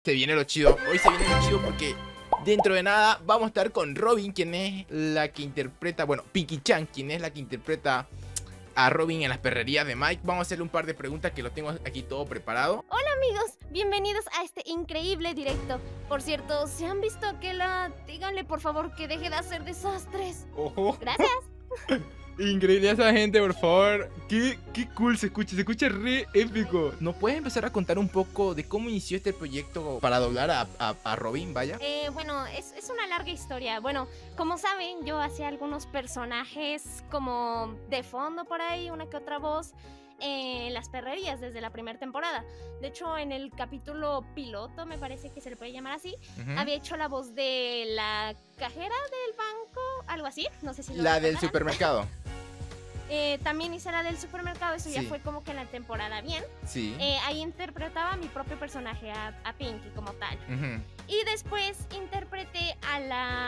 Se viene lo chido. Hoy se viene lo chido porque dentro de nada vamos a estar con Robin, quien es la que interpreta, bueno, Pinky-chan, quien es la que interpreta a Robin en las perrerías de Mike. Vamos a hacerle un par de preguntas que lo tengo aquí todo preparado. Hola amigos, bienvenidos a este increíble directo. Por cierto, si han visto a Kela, díganle por favor que deje de hacer desastres. Ojo. Gracias. Increíble esa gente, por favor. Qué cool se escucha re épico. ¿Nos puedes empezar a contar un poco de cómo inició este proyecto para doblar a Robin, vaya? Bueno, es una larga historia. Bueno, como saben, yo hacía algunos personajes como de fondo por ahí, una que otra voz en las perrerías desde la primera temporada. De hecho, en el capítulo piloto, me parece que se le puede llamar así, había hecho la voz de la cajera del banco, algo así, no sé si lo La del recordarán. supermercado. También hice la del supermercado, eso Sí. ya fue como que en la temporada bien. Sí. Ahí interpretaba a mi propio personaje, a Pinky como tal. Ujú. Y después interpreté a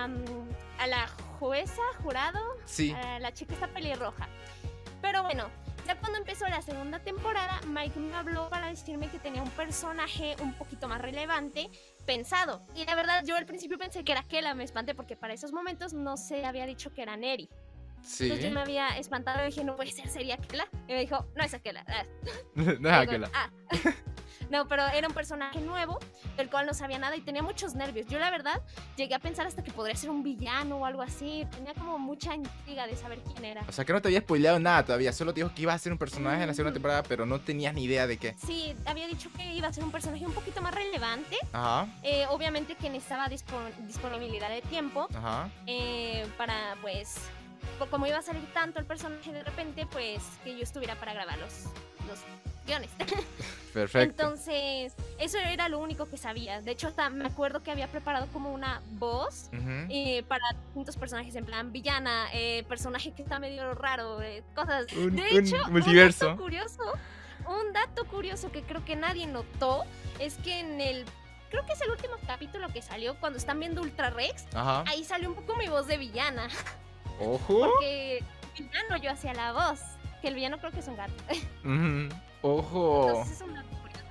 la jueza, jurado, Sí. a la chica esta pelirroja. Pero bueno, ya cuando empezó la segunda temporada, Mike me habló para decirme que tenía un personaje un poquito más relevante pensado. Y la verdad, yo al principio pensé que era Kela, me espanté porque para esos momentos no se había dicho que era Neri. Sí. Entonces yo me había espantado y dije, no puede ser, sería Kela. Y me dijo, no es Kela. No es aquella. No, pero era un personaje nuevo, del cual no sabía nada y tenía muchos nervios. Yo la verdad llegué a pensar hasta que podría ser un villano o algo así. Tenía como mucha intriga de saber quién era. O sea que no te había spoileado nada todavía. Solo te dijo que ibas a ser un personaje en la segunda temporada, pero no tenías ni idea de qué. Sí, había dicho que iba a ser un personaje un poquito más relevante. Ajá. Obviamente que necesitaba disponibilidad de tiempo Ajá. para pues... Como iba a salir tanto el personaje de repente, pues que yo estuviera para grabar los guiones. Perfecto. Entonces, eso era lo único que sabía. De hecho, hasta me acuerdo que había preparado como una voz Ujú. para distintos personajes, en plan villana, personaje que está medio raro, cosas. Un De hecho, multiverso. un dato curioso que creo que nadie notó es que creo que es el último capítulo que salió, cuando están viendo Ultra Rex, Ajá. ahí salió un poco mi voz de villana. Ojo. Porque villano yo hacía la voz, que el villano creo que es un gato. Ujú. Ojo. Entonces es un dato curioso.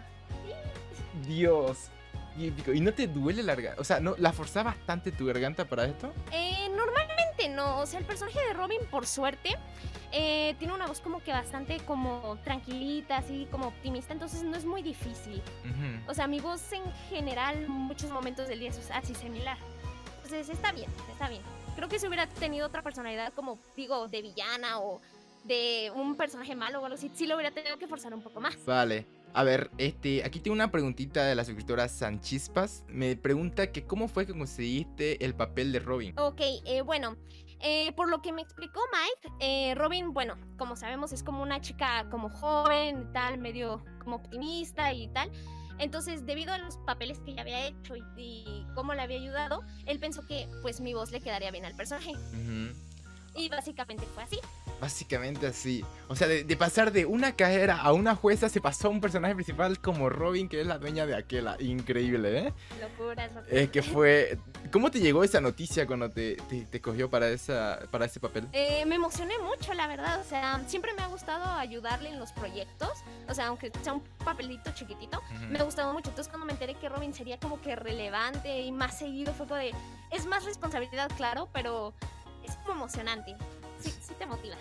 Dios. Y épico. ¿Y no te duele la garganta? O sea, ¿no la forzás bastante tu garganta para esto? Normalmente no, o sea, el personaje de Robin, por suerte, tiene una voz como que bastante como tranquilita, así como optimista, entonces no es muy difícil. Ujú. O sea, mi voz en general, en muchos momentos del día es así similar. Entonces está bien, está bien. Creo que si hubiera tenido otra personalidad como, digo, de villana o de un personaje malo o algo así, sí lo hubiera tenido que forzar un poco más. Vale. A ver, aquí tengo una preguntita de la suscriptora Sanchispas. Me pregunta que cómo fue que conseguiste el papel de Robin. Ok, bueno, por lo que me explicó Mike, Robin, bueno, como sabemos es como una chica como joven y tal, medio como optimista y tal. Entonces, debido a los papeles que ya había hecho y cómo le había ayudado, él pensó que pues mi voz le quedaría bien al personaje. Ujú. Y básicamente fue así. Básicamente así. O sea, de pasar de una cajera a una jueza se pasó a un personaje principal como Robin, que es la dueña de Aquela. Increíble, ¿eh? Locuras. Es que fue... ¿Cómo te llegó esa noticia cuando te cogió para ese papel? Me emocioné mucho, la verdad. O sea, siempre me ha gustado ayudarle en los proyectos. O sea, aunque sea un papelito chiquitito, me ha gustado mucho. Entonces, cuando me enteré que Robin sería como que relevante y más seguido, fue como de... Es más responsabilidad, claro, pero es como emocionante. Sí te motiva.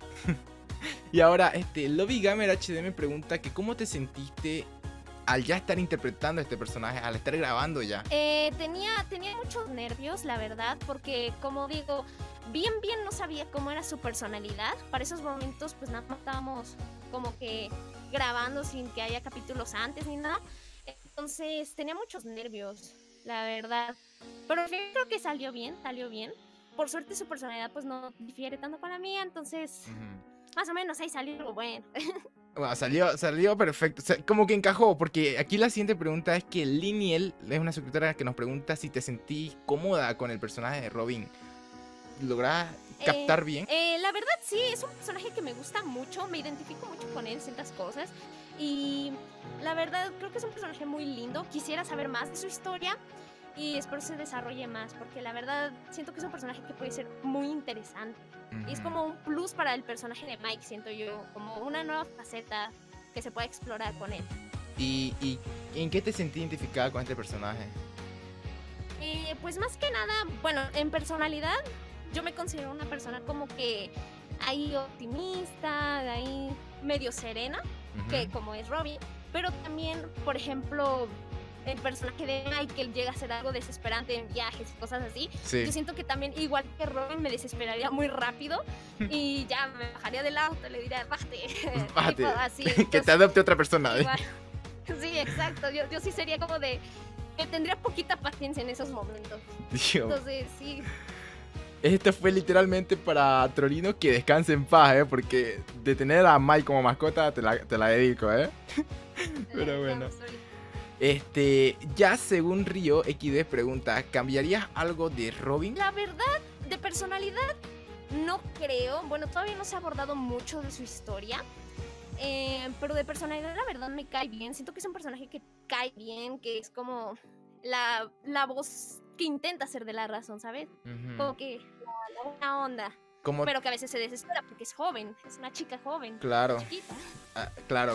Y ahora, Lobby Gamer HD me pregunta que cómo te sentiste al ya estar interpretando a este personaje, al estar grabando ya. Tenía muchos nervios, la verdad, porque como digo, bien no sabía cómo era su personalidad. Para esos momentos, pues nada más estábamos como que grabando sin que haya capítulos antes ni nada. Entonces tenía muchos nervios, la verdad. Pero al fin creo que salió bien. Por suerte su personalidad pues no difiere tanto con la mía, entonces más o menos ahí salió algo bueno. Bueno, salió perfecto. O sea, como que encajó, porque aquí la siguiente pregunta es que Liniel es una suscriptora que nos pregunta si te sentís cómoda con el personaje de Robin. ¿Lográs captar bien? La verdad sí, es un personaje que me gusta mucho, me identifico mucho con él en ciertas cosas y la verdad creo que es un personaje muy lindo. Quisiera saber más de su historia y espero se desarrolle más, porque la verdad siento que es un personaje que puede ser muy interesante. Y es como un plus para el personaje de Mike, siento yo, como una nueva faceta que se puede explorar con él. ¿Y en qué te sentí identificada con este personaje? Pues más que nada, bueno, en personalidad yo me considero una persona como que ahí optimista, de ahí medio serena, que como es Robin, pero también, por ejemplo, el personaje de Michael llega a ser algo desesperante en viajes y cosas así. Sí. Yo siento que también, igual que Robin, me desesperaría muy rápido y ya me bajaría del auto, le diría, bájate. Bájate, Tipo así. que Entonces, te adopte otra persona. igual. Sí, exacto. Yo sí sería como de que tendría poquita paciencia en esos momentos. Dios. Entonces, sí. Esto fue literalmente para Trolino que descanse en paz, porque de tener a Mike como mascota te la dedico, Pero bueno. Ya según Río XD pregunta, ¿cambiarías algo de Robin? La verdad, de personalidad, no creo. Bueno, todavía no se ha abordado mucho de su historia. Pero de personalidad, la verdad, me cae bien. Siento que es un personaje que cae bien, que es como la voz que intenta ser de la razón, ¿sabes? Como que la buena onda. Como... Pero que a veces se desespera porque es joven. Es una chica joven. Claro. Chiquita. Claro.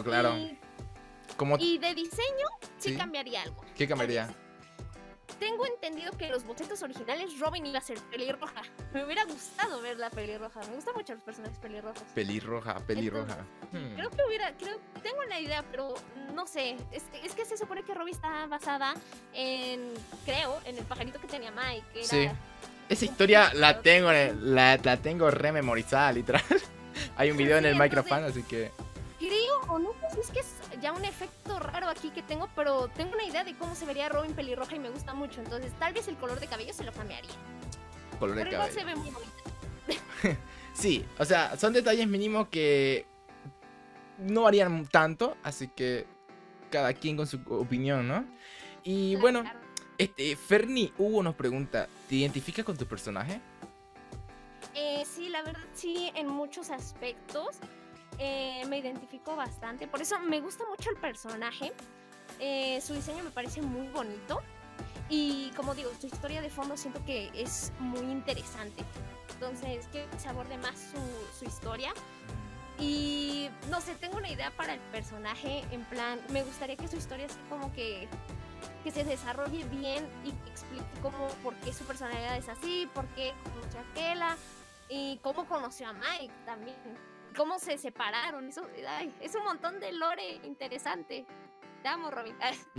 Y de diseño, sí ¿Sí? cambiaría algo. ¿Qué cambiaría? Tengo entendido que los bocetos originales Robin iba a ser pelirroja. Me hubiera gustado ver la pelirroja. Me gustan mucho los personajes pelirrojos. Pelirroja. Entonces, tengo una idea, pero no sé. Es que se supone que Robin está basada en el pajarito que tenía Mike. Que era... Sí. Esa historia la tengo rememorizada, literal. Hay un video en el Minecraft, así que... Creo, o no sé si es que es ya un efecto raro aquí que tengo, pero tengo una idea de cómo se vería Robin pelirroja y me gusta mucho. Entonces, tal vez el color de cabello se lo cambiaría. Color de pero igual cabello. se ve muy bonita. Sí, o sea, son detalles mínimos que no varían tanto, así que cada quien con su opinión, ¿no? Y Claro, bueno, claro. Fernie Hugo nos pregunta, ¿te identificas con tu personaje? Sí, la verdad sí, en muchos aspectos me identifico bastante. Por eso me gusta mucho el personaje. Su diseño me parece muy bonito. Y como digo, su historia de fondo siento que es muy interesante. Entonces, quiero que se aborde más su historia. Y no sé, tengo una idea para el personaje. En plan, me gustaría que su historia sea como que se desarrolle bien y que explique por qué su personalidad es así, por qué conoció a Kela y cómo conoció a Mike también, cómo se separaron. Eso, es un montón de lore interesante. Te amo, Robin.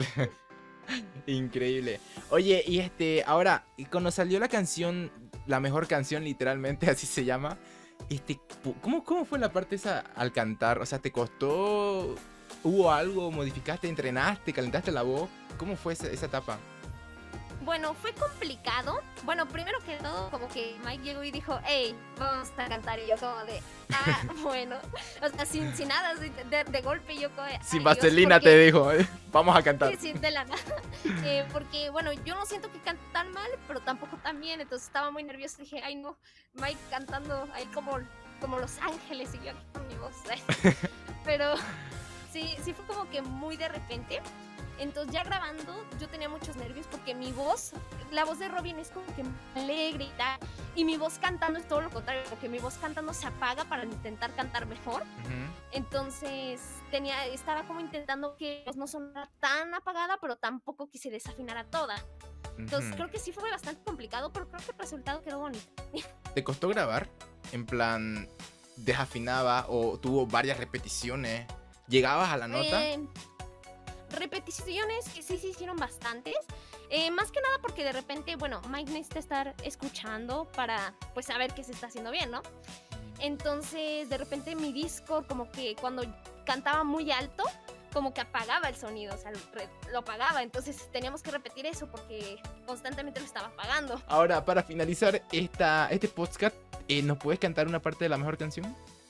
Increíble. Oye, y ahora, y cuando salió la canción, la mejor canción, literalmente, así se llama, ¿cómo fue la parte esa al cantar? O sea, ¿te costó? ¿Hubo algo? ¿Modificaste? ¿Entrenaste? ¿Calentaste la voz? ¿Cómo fue esa etapa? Bueno, fue complicado. Bueno, primero que todo, como que Mike llegó y dijo, hey, vamos a cantar. Y yo como de, bueno. O sea, sin nada, de golpe yo como de, Sin Dios, vaselina porque... te dijo, vamos a cantar. Sí, de la nada. Porque, bueno, yo no siento que cante tan mal, pero tampoco tan bien. Entonces estaba muy nerviosa. Dije, ay no, Mike cantando ahí como Los Ángeles y yo aquí con mi voz. Pero sí fue como que muy de repente. Entonces ya grabando yo tenía muchos nervios porque la voz de Robin es como que alegre y tal, y mi voz cantando es todo lo contrario, porque mi voz cantando se apaga para intentar cantar mejor. Entonces estaba como intentando que la voz no sonara tan apagada, pero tampoco que se desafinara toda. Entonces creo que sí fue bastante complicado, pero creo que el resultado quedó bonito. ¿Te costó grabar? En plan, ¿desafinaba o tuvo varias repeticiones? ¿Llegabas a la nota? Repeticiones que sí se hicieron bastantes. Más que nada porque de repente, bueno, Mike necesita estar escuchando para pues saber que se está haciendo bien, ¿no? Entonces de repente mi Discord como que cuando cantaba muy alto como que apagaba el sonido, o sea, lo apagaba. Entonces teníamos que repetir eso porque constantemente lo estaba apagando. Ahora, para finalizar este podcast, ¿nos puedes cantar una parte de la mejor canción?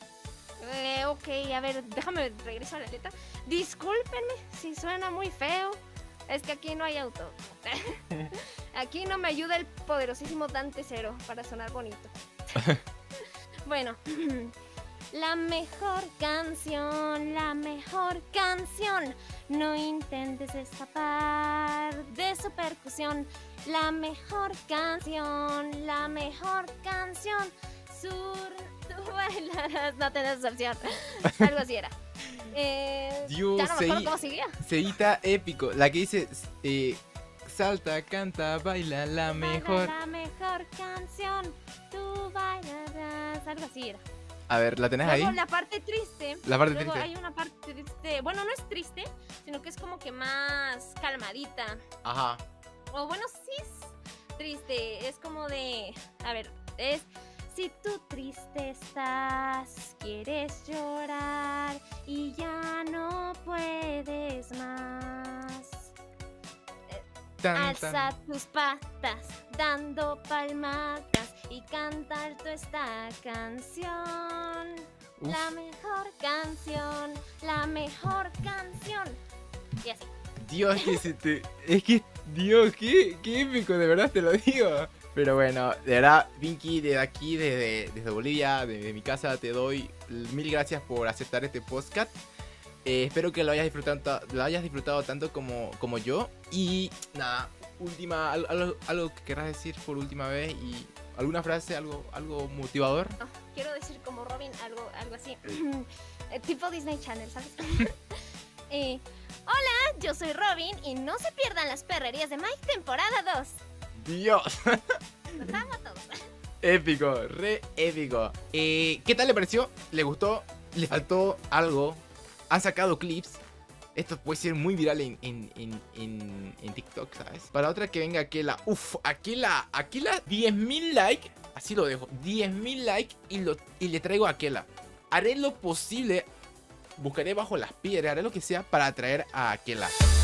Ok, a ver, déjame regreso a la letra. Discúlpenme si suena muy feo. Es que aquí no hay auto. Aquí no me ayuda el poderosísimo Dante Cero para sonar bonito. Bueno, la mejor canción, no intentes escapar de su percusión. La mejor canción, sur, tú bailarás, no tenés opción. Algo así era. Dios, ya no me acuerdo cómo seguía. Seguita épico. La que dice, salta, canta, baila la mejor. La mejor canción, tú bailarás. Algo así era. A ver, ¿la tenés Luego ahí? la parte triste. La parte Luego triste. hay una parte triste. Bueno, no es triste, sino que es como que más calmadita. Ajá. O bueno, sí es triste. Es como de. A ver, es. Si tú triste estás, quieres llorar y ya no puedes más. Tan, Alza tan. tus patas, dando palmadas y canta alto esta canción. Uf. La mejor canción, la mejor canción. Y así. Dios, es que, Dios, qué épico, de verdad te lo digo. Pero bueno, de verdad, Pinky, desde aquí, desde Bolivia, desde mi casa, te doy mil gracias por aceptar este podcast. Espero que lo hayas disfrutado tanto como yo. Y nada, algo que querrás decir por última vez y alguna frase, algo motivador. Oh, quiero decir como Robin, algo así. Tipo Disney Channel, ¿sabes? Hola, yo soy Robin y no se pierdan las perrerías de Mike temporada 2. Dios. Los amo a todos. Épico, re épico. ¿Qué tal le pareció? ¿Le gustó? ¿Le faltó algo? ¿Han sacado clips? Esto puede ser muy viral en TikTok, ¿sabes? Para otra que venga Aquela. Uf, Aquela 10.000 likes. Así lo dejo. 10.000 likes y le traigo a Aquela. Haré lo posible. Buscaré bajo las piedras. Haré lo que sea para atraer a Aquela.